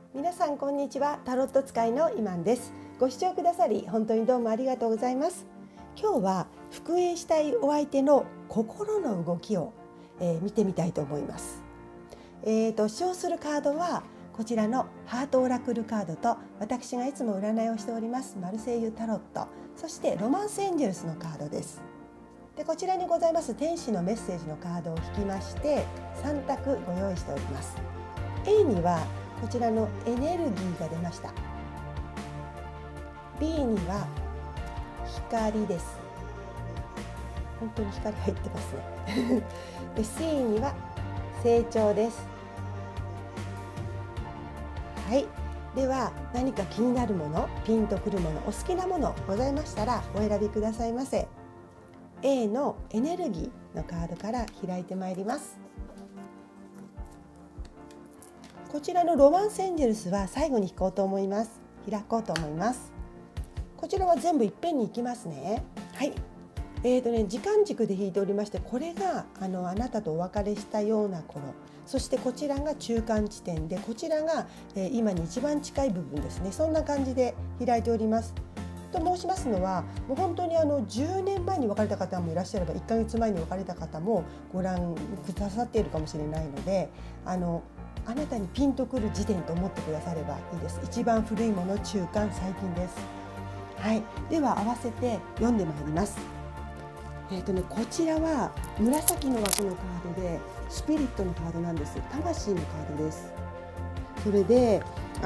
皆さんこんにちは。タロット使いのイマンです。ご視聴くださり本当にどうもありがとうございます。今日は復縁したいお相手の心の動きを、見てみたいと思います。使用するカードはこちらのハートオラクルカードと、私がいつも占いをしておりますマルセイユタロット、そしてロマンスエンジェルスのカードです。でこちらにございます天使のメッセージのカードを引きまして3択ご用意しております。 A にはこちらのエネルギーが出ました。 B には光です。本当に光入ってますねで C には成長です。はい、では何か気になるもの、ピンとくるもの、お好きなものございましたらお選びくださいませ。 A のエネルギーのカードから開いてまいります。こちらのロマンスエンジェルスは最後に引こうと思います。開こうと思います。こちらは全部いっぺんにいきますね。はい。時間軸で引いておりまして、これがあなたとお別れしたような頃、そしてこちらが中間地点で、こちらが、今に一番近い部分ですね。そんな感じで開いております。と申しますのは、もう本当に10年前に別れた方もいらっしゃれば、1ヶ月前に別れた方もご覧くださっているかもしれないので、あなたにピンとくる時点と思ってくださればいいです。一番古いもの、中間、最近です。はい、では合わせて読んでまいります。こちらは紫の枠のカードでスピリットのカードなんです。魂のカードです。それで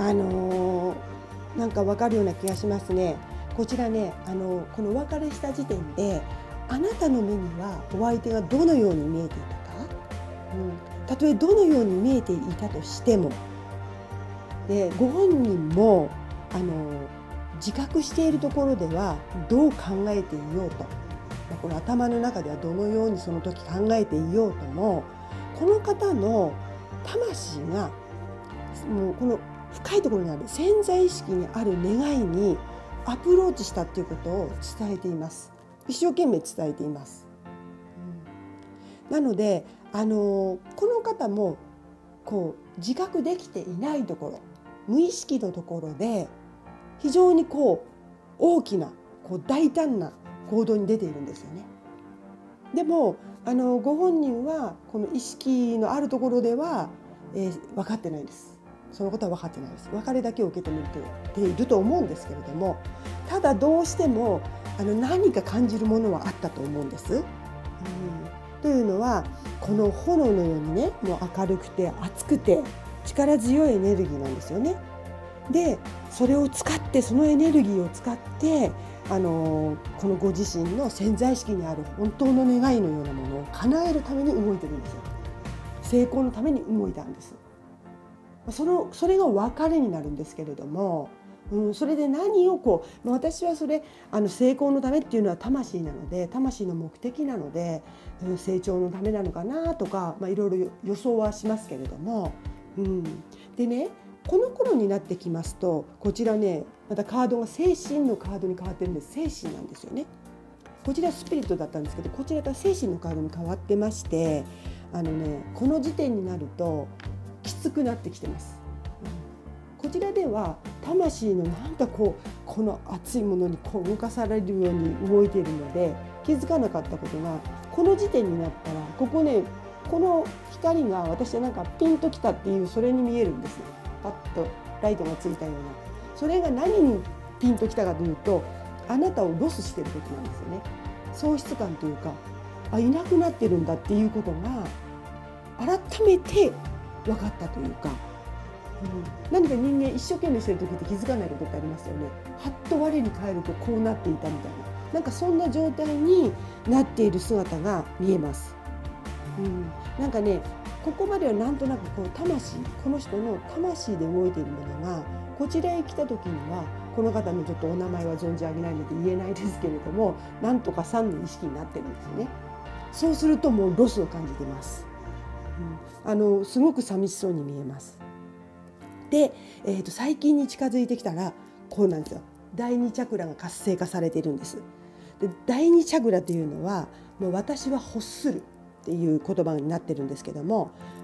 なんか分かるような気がしますね。こちらね、このお別れした時点であなたの目にはお相手がどのように見えていたか、たとえどのように見えていたとしても、でご本人も自覚しているところではどう考えていようと、この頭の中ではどのようにその時考えていようとも、この方の魂がもうこの深いところにある潜在意識にある願いにアプローチしたっていうことを伝えています。一生懸命伝えています。なのでこの方もこう自覚できていないところ、無意識のところで非常に大きな大胆な行動に出ているんですよね。でもご本人はこの意識のあるところでは、分かってないです。そのことは分かってないです。別れだけを受け止めていると思うんですけれども、ただどうしても何か感じるものはあったと思うんです。というのはこの炎のようにね、もう明るくて熱くて力強いエネルギーなんですよね。でそれを使って、そのエネルギーを使ってこのご自身の潜在意識にある本当の願いのようなものを叶えるために動いてるんですよ。成功のために動いたんです。それが別れになるんですけれども、それで何を私はそれ成功のためっていうのは魂なので、魂の目的なので、成長のためなのかなとか、いろいろ予想はしますけれども、でね、この頃になってきますと、こちらね、またカードが精神のカードに変わってるんです。精神なんですよね。こちらスピリットだったんですけど、こちらが精神のカードに変わってまして、この時点になるときつくなってきてます。こちらでは魂のなんかこの熱いものに動かされるように動いているので、気づかなかったことがこの時点になったら、この光が私はなんかピンときたっていう、それに見えるんですね。パッとライトがついたような、それが何にピンときたかというと、あなたをロスしてる時なんですよね。喪失感というか、いなくなってるんだっていうことが改めて分かったというか、何か人間一生懸命してる時って気づかないことってありますよね。はっと我に返るとこうなっていたみたいな、なんかそんな状態になっている姿が見えます。なんかね、ここまではなんとなく魂、この人の魂で動いているものがこちらへ来た時には、この方のちょっとお名前は存じ上げないので言えないですけれども、なんとかさんの意識になってるんですよね。そうするともうロスを感じてます。すごく寂しそうに見えます。で、最近に近づいてきたらこうなんですよ。第二チャクラが活性化されているんです。で第二チャクラというのは、もう私は欲するっていう言葉になってるんですけども、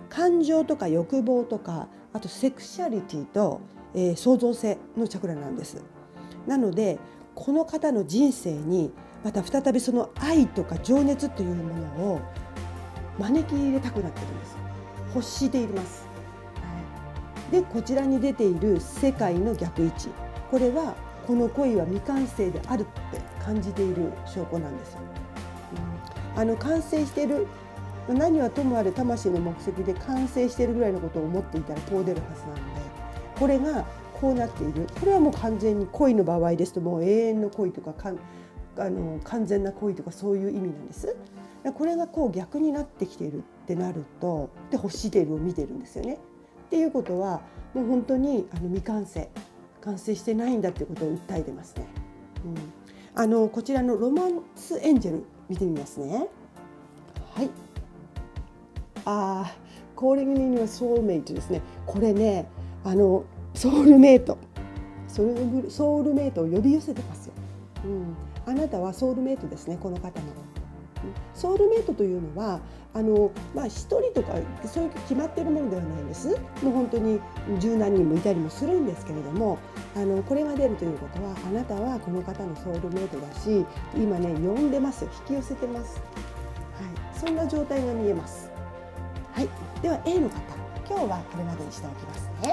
感情とか欲望とか、あとセクシャリティと、創造性のチャクラなんです。なのでこの方の人生にまた再びその愛とか情熱というものを招き入れたくなってるんです。欲しています。でこちらに出ている世界の逆位置、これはこの恋は未完成であるって感じている証拠なんですよ。完成している、何はともあれ魂の目的で完成しているぐらいのことを思っていたらこう出るはずなので、これがこうなっている、これはもう完全に恋の場合ですともう永遠の恋とか完全な恋とかそういう意味なんです。これがこう逆になってきているってなると、で欲しているを見てるんですよね。っていうことはもう本当に未完成、完成してないんだっていうことを訴えてますね。こちらのロマンスエンジェル見てみますね。はい。Calling in your soulmate ですね。これね、ソウルメイト、ソウルメイトを呼び寄せてますよ。あなたはソウルメイトですね、この方の。ソウルメイトというのは一人とかそういう決まっているものではないんです。もう本当に十何人もいたりもするんですけれども、これが出るということはあなたはこの方のソウルメイトだし、今ね呼んでますよ、引き寄せてます。そんな状態が見えます。はい、では A の方、今日はこれまでにしておきますね。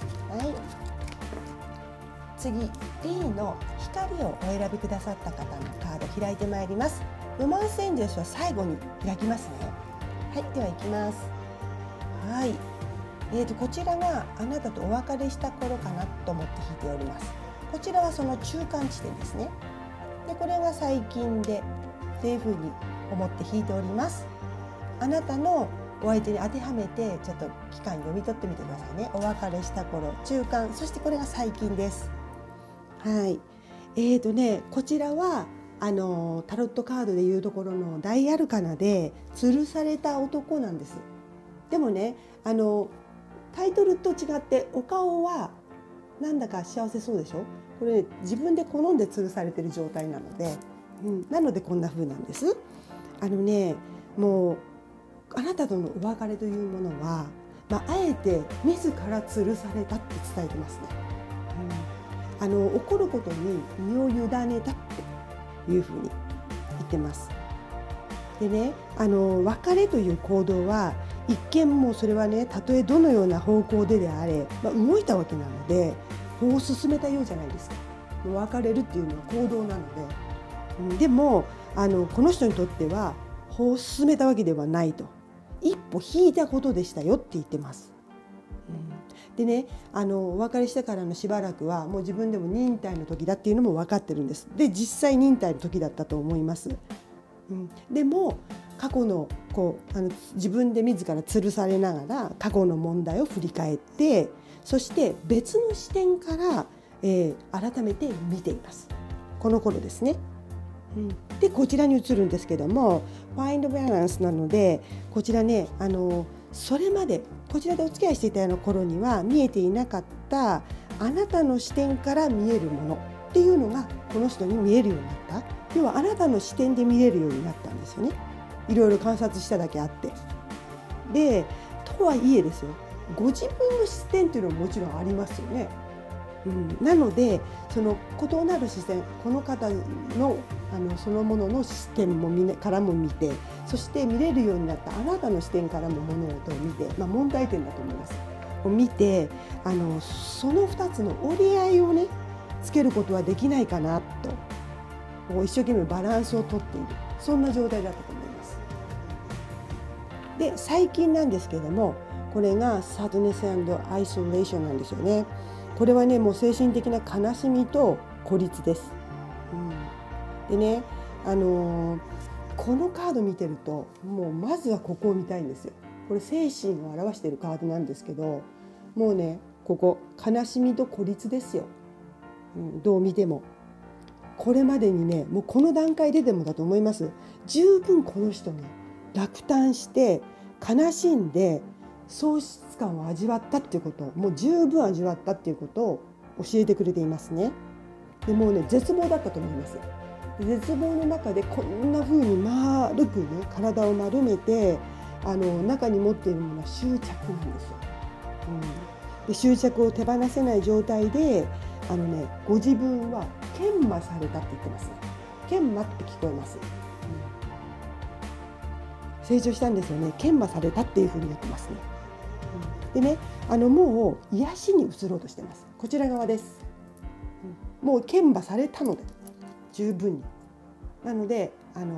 次 D の光をお選びくださった方のカード開いてまいります。ロマンスエンジェルスは最後に開きますね。はい、では行きます。はい、こちらがあなたとお別れした頃かなと思って引いております。こちらはその中間地点ですね。でこれが最近でというふうに思って引いております。あなたのお相手に当てはめてちょっと期間読み取ってみてくださいね。お別れした頃、中間、そしてこれが最近です。はい。こちらはタロットカードでいうところの大アルカナで吊るされた男なんです。でもね、タイトルと違ってお顔はなんだか幸せそうでしょ。これ、自分で好んで吊るされてる状態なので、なのでこんな風なんです。もうあなたとのお別れというものは、あえて自ら吊るされたって伝えてますね。起こることに身を委ねたっていうふうに言ってます。でね、別れという行動は一見もうそれはね、たとえどのような方向であれ、動いたわけなので歩を進めたようじゃないですか。別れるっていうのは行動なので、でもこの人にとっては歩を進めたわけではないと、一歩引いたことでしたよって言ってます。でね、お別れしてからのしばらくはもう自分でも忍耐の時だっていうのも分かってるんです。で実際忍耐の時だったと思います。でも過去の自分で自ら吊るされながら過去の問題を振り返って、そして別の視点から、改めて見ています。この頃ですね。でこちらに移るんですけども、ファインドバランスなので、こちらね、それまでこちらでお付き合いしていたような頃には見えていなかったあなたの視点から見えるものっていうのがこの人に見えるようになった。要はあなたの視点で見れるようになったんですよね。いろいろ観察しただけあって。でとはいえですよ、ご自分の視点っていうのはもちろんありますよね。なのでその異なる視線、この方のそのものの視点からも見て、そして見れるようになったあなたの視点からも物事を見て、問題点だと思います。見てその2つの折り合いをねつけることはできないかなと、一生懸命バランスをとっている、そんな状態だったと思います。で最近なんですけれども、これがサドネス&アイソレーションなんですよね。これはね、もう精神的な悲しみと孤立です。でね、このカード見てると、もうまずはここを見たいんですよ。これ精神を表しているカードなんですけど、もうね、ここ悲しみと孤立ですよ。どう見てもこれまでにね、もうこの段階ででもだと思います。十分この人ね、落胆して悲しんで喪失感を味わったっていうこと、もう十分味わったっていうことを教えてくれていますね。でもうね、絶望だったと思います。絶望の中でこんな風に丸くね、体を丸めて中に持っているものは執着なんですよ。で執着を手放せない状態でご自分は研磨されたって言ってますね。研磨って聞こえます、成長したんですよね。研磨されたっていうふうに言ってますね。でね、もう癒しに移ろうとしてます。こちら側です。もう研磨されたので十分に。なので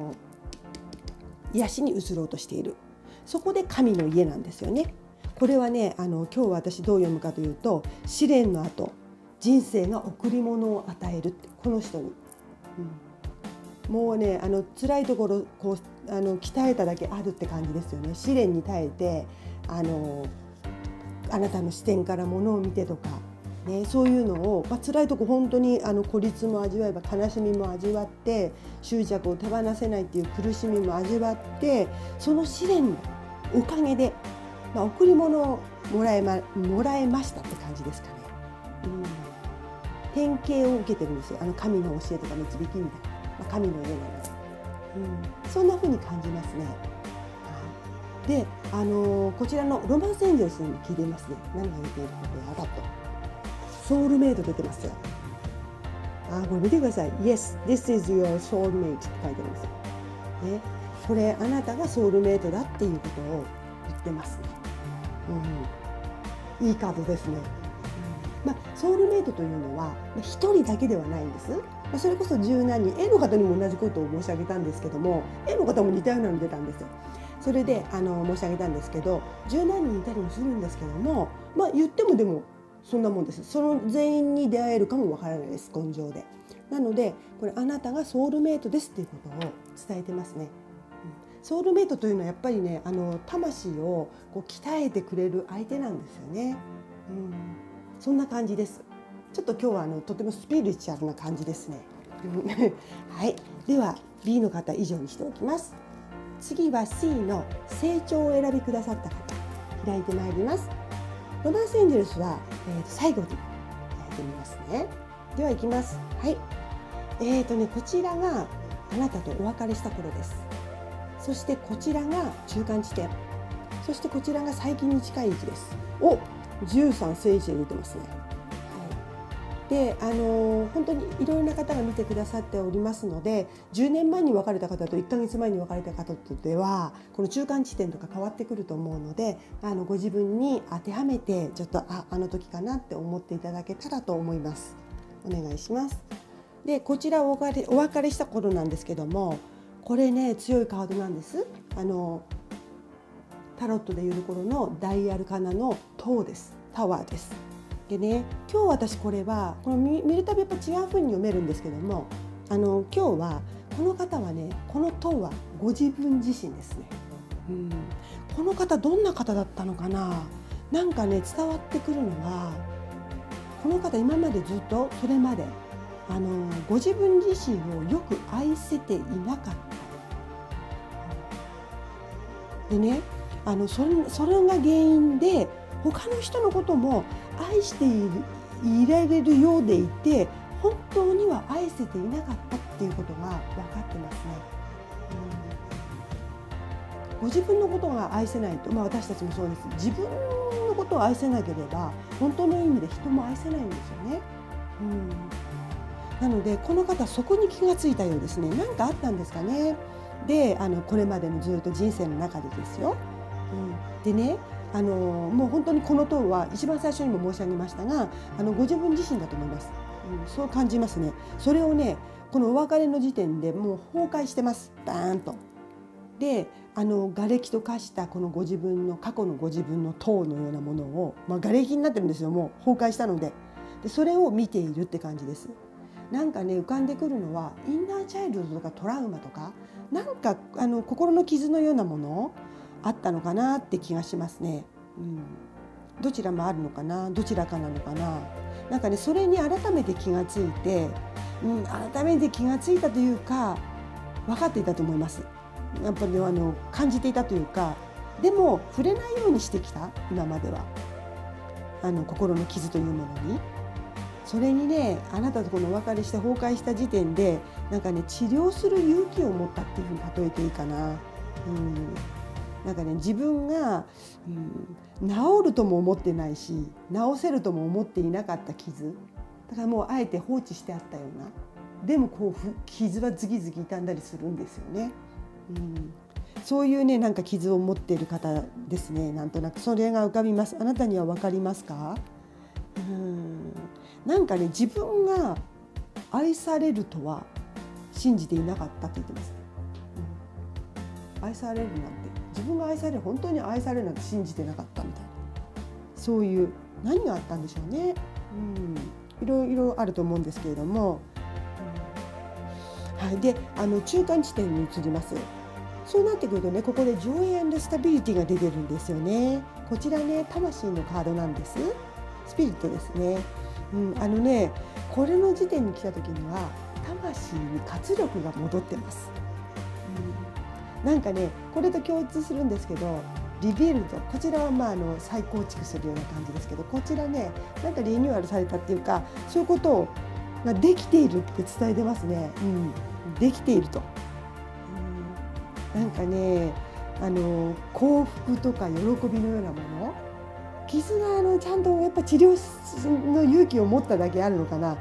癒しに移ろうとしている。そこで神の家なんですよね。これはね今日私どう読むかというと、試練の後人生が贈り物を与えるってこの人に、もうね辛いところ鍛えただけあるって感じですよね。試練に耐えてあなたの視点からものを見てとか、ね、そういうのを、辛いとこ本当に孤立も味わえば悲しみも味わって、執着を手放せないっていう苦しみも味わって、その試練のおかげで、贈り物をもらえましたって感じですかね。典型を受けてるんですよ。神の教えとか導きみたいな、神の家なので、そんな風に感じますね。で、こちらのロマンスエンジェルスに聞いていますね。何が言っていることやだと。ソウルメイト出てますよ。これ見てください。Yes, this is your soulmate って書いてありますよ。ね、これあなたがソウルメイトだっていうことを言ってますね。いいカードですね。ソウルメイトというのは一人だけではないんです。それこそ十何人 A の方にも同じことを申し上げたんですけども、 A の方も似たようなの出たんですよ。それで申し上げたんですけど、十何人いたりもするんですけども、言ってもでもそんなもんです。その全員に出会えるかもわからないです、根性で。なのでこれあなたがソウルメイトですっていうことを伝えてますね。ソウルメイトというのはやっぱりね魂を鍛えてくれる相手なんですよね。そんな感じです。ちょっと今日はとてもスピリチュアルな感じですね。はい、では B の方以上にしておきます。次は C の成長をお選びくださった方、開いてまいります。ロマンスエンジェルスは、最後に開いてみますね。では行きます。はい。こちらがあなたとお別れした頃です。そしてこちらが中間地点。そしてこちらが最近に近い位置です。13聖地で出てますね。で本当にいろいろな方が見てくださっておりますので、10年前に別れた方と1ヶ月前に別れた方とではこの中間地点とか変わってくると思うので、ご自分に当てはめてちょっとあの時かなって思っていただけたらと思います。お願いします。でこちらお別れした頃なんですけども、これね強いカードなんです。タロットでいうところの大アルカナの塔です。タワーです。でね、今日私これは見るたびやっぱ違う風に読めるんですけども、今日はこの方はね、この塔はご自分自身ですね。この方どんな方だったのかな。なんかね伝わってくるのは、この方今までずっとそれまでご自分自身をよく愛せていなかった。でね、それが原因で他の人のことも愛していられるようでいて、本当には愛せていなかったっていうことが分かってますね。ご自分のことが愛せないと、私たちもそうです。自分のことを愛せなければ本当の意味で人も愛せないんですよね。なのでこの方そこに気がついたようですね。何かあったんですかね。でこれまでのずっと人生の中でですよ。でねもう本当にこの塔は一番最初にも申し上げましたがご自分自身だと思います。そう感じますね。それをねこのお別れの時点でもう崩壊してます。バーンと。で瓦礫と化したこのご自分の過去のご自分の塔のようなものを、瓦礫になってるんですよ。もう崩壊したので。それを見ているって感じです。なんかね浮かんでくるのはインナーチャイルドとかトラウマとか、なんか心の傷のようなものあったのかなって気がしますね。どちらもあるのかな、どちらかなのかな。なんかねそれに改めて気がついて、改めて気がついたというか分かっていたと思います。やっぱり感じていたというか、でも触れないようにしてきた今までは心の傷というものに。それにねあなたとこのお別れして崩壊した時点でなんかね治療する勇気を持ったっていうふうに例えていいかな。 なんかね、自分が、治るとも思ってないし治せるとも思っていなかった傷だからもうあえて放置してあったようなでもこう傷はズキズキ傷んだりするんですよね。そういうねなんか傷を持っている方ですね。なんとなくそれが浮かびます。あなたには分かりますか？なんかね自分が愛されるとは信じていなかったって言ってます。愛されるなんて自分が愛される本当に愛されるなんて信じてなかったみたいなそういう何があったんでしょうね。いろいろあると思うんですけれども、はい、で中間地点に移ります。そうなってくるとねここでジョイ&スタビリティが出てるんですよね。こちらね魂のカードなんです。スピリットですね。これの時点に来た時には魂に活力が戻ってます。なんかねこれと共通するんですけどリビルドこちらは再構築するような感じですけどこちらねなんかリニューアルされたっていうかそういうことができているって伝えてますね。できていると。なんかね幸福とか喜びのようなもの傷がちゃんとやっぱ治療の勇気を持っただけあるのかな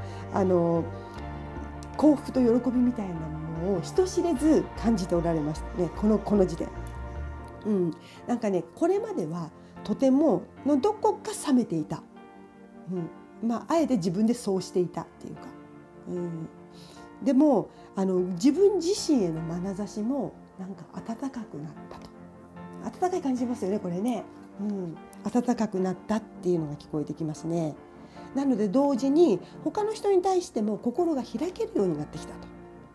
幸福と喜びみたいなものを人知れず感じておられましたねこの時点。なんかねこれまではとてものどこか冷めていた、あえて自分でそうしていたっていうか、でも自分自身への眼差しもなんか温かくなったと温かい感じしますよねこれね、温かくなったっていうのが聞こえてきますね。なので同時に他の人に対しても心が開けるようになってきたと、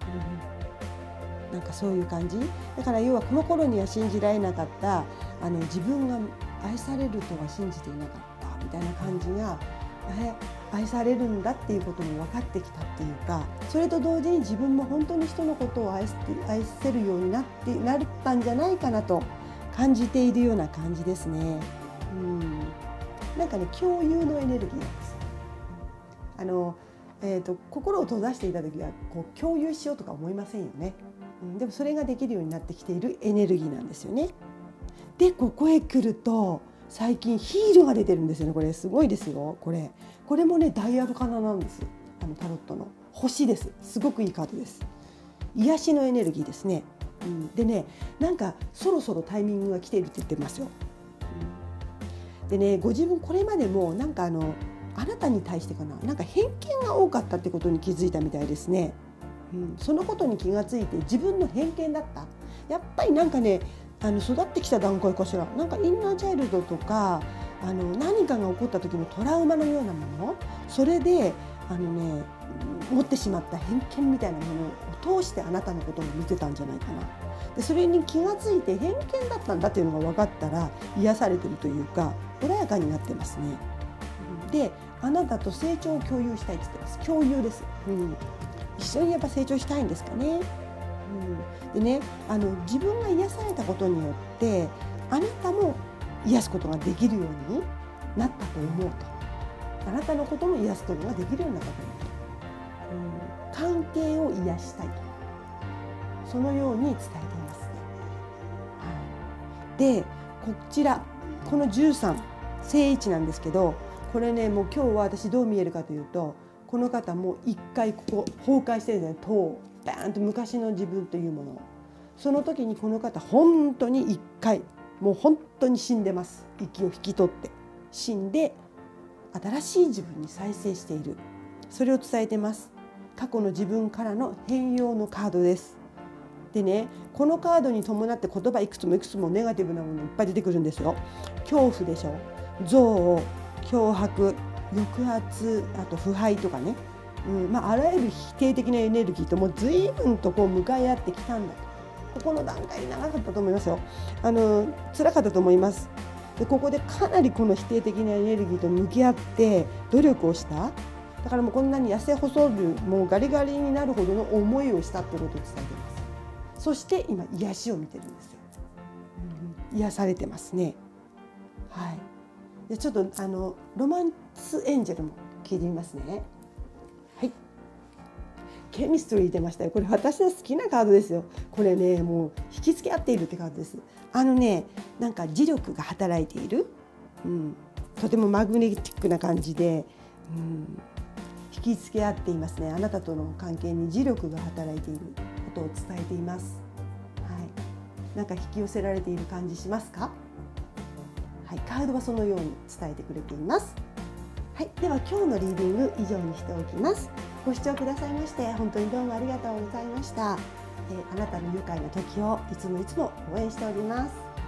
なんかそういう感じだから要はこの頃には信じられなかった自分が愛されるとは信じていなかったみたいな感じが愛されるんだっていうことも分かってきたっていうかそれと同時に自分も本当に人のことを愛せるようになったんじゃないかなと感じているような感じですね。なんかね共有のエネルギーなんです。心を閉ざしていた時はこう共有しようとか思いませんよね。でもそれができるようになってきているエネルギーなんですよね。でここへ来ると最近ヒールが出てるんですよね。これすごいですよ。これもねダイアルカナなんです。タロットの星です。すごくいいカードです。癒しのエネルギーですね。でねなんかそろそろタイミングが来ているって言ってますよ。でねご自分これまでもなんかあなたに対してなんか偏見が多かったってことに気づいたみたいですね。そのことに気がついて自分の偏見だったやっぱりなんかね育ってきた段階かしらなんかインナーチャイルドとか何かが起こった時のトラウマのようなものそれで持ってしまった偏見みたいなものを通してあなたのことを見てたんじゃないかな。でそれに気がついて偏見だったんだっていうのが分かったら癒されてるというか穏やかになってますね。であなたと成長を共有したいって言ってます。共有です。一緒にやっぱ成長したいんですかね。でね自分が癒されたことによってあなたも癒すことができるようになったと思うとあなたのことも癒すことができるようになったと思うと、関係を癒したいとそのように伝えていますね。でこちらこの13正位置なんですけどこれねもう今日は私どう見えるかというとこの方もう一回ここ崩壊してるんですね。塔バーンと昔の自分というものをその時にこの方本当に一回もう本当に死んでます。息を引き取って死んで新しい自分に再生しているそれを伝えてます。過去の自分からの変容のカードです。でねこのカードに伴って言葉いくつもネガティブなものいっぱい出てくるんですよ。恐怖でしょ憎悪脅迫抑圧あと腐敗とかね、あらゆる否定的なエネルギーともう随分とこう向かい合ってきたんだと。ここの段階長かったと思いますよ。辛かったと思います。でここでかなりこの否定的なエネルギーと向き合って努力をした。だからもうこんなに痩せ細るもうガリガリになるほどの思いをしたってことを伝えています。そして今癒しを見てるんですよ。癒されてますね。はい。でちょっとロマンスエンジェルも聞いてみますね。はい。 ケミストリー出ましたよ。これ私の好きなカードですよ。これね、もう引き付け合っているってカードです。なんか磁力が働いている、とてもマグネティックな感じで、引き付け合っていますね。あなたとの関係に磁力が働いていることを伝えています。なんか引き寄せられている感じしますか？カードはそのように伝えてくれています。では今日のリーディング以上にしておきます。ご視聴くださいまして本当にどうもありがとうございました。あなたの愉快な時をいつも応援しております。